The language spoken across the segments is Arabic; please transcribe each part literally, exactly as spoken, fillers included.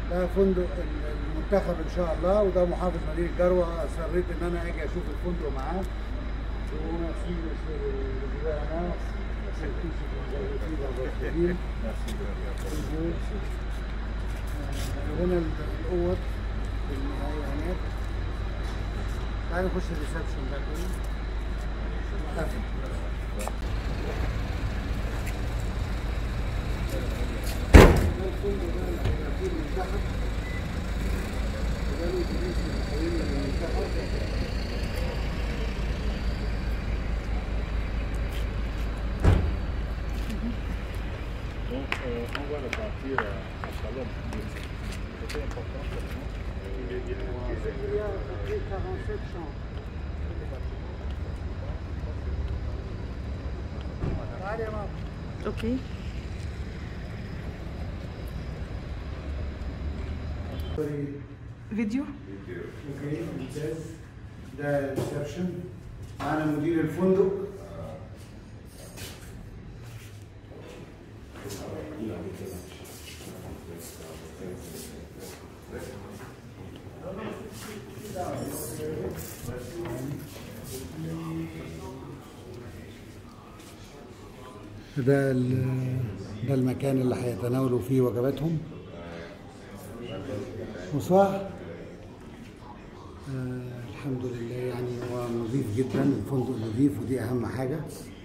ده فندق المنتخب ان شاء الله، وده محافظ مدينه جروه. اصريت ان انا اجي اشوف الفندق معاه. وميرسي للجيران، هنا الاوض العيانات. تعالى نخش الريسبشن ده كله. الفندق ده اللي هيبقى فيه المنتخب، وده الاتوبيس اللي هيحولنا للمنتخب. Donc euh, on va repartir à, à Salon. C'était important pour nous. Il est bien. Il y a quarante-sept chambres. Allez, maman. Ok. فيديو. اوكي ممتاز. ده ريسبشن، معانا مدير الفندق. ده ده المكان اللي هيتناولوا فيه وجباتهم. مصباح آه الحمد لله، يعني هو نظيف جدا، الفندق نظيف ودي اهم حاجه.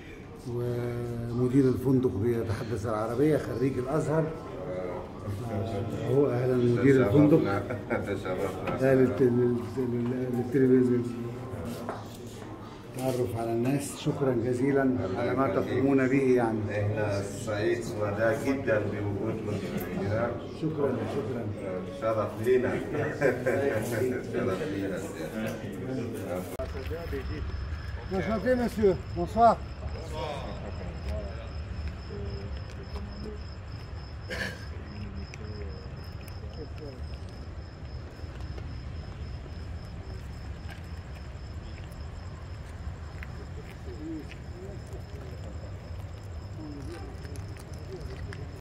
ومدير الفندق بيتحدث العربيه، خريج الازهر. هو اهلا مدير الفندق. تشرفنا. للتلفزيون تعرف على الناس. شكرا جزيلا على ما تقومون به. يعني احنا سعيد سعداء جدا بوجودكم هنا. شكرا شكرا. شرف لنا. شرف لنا. Enchanté, monsieur. Bonsoir.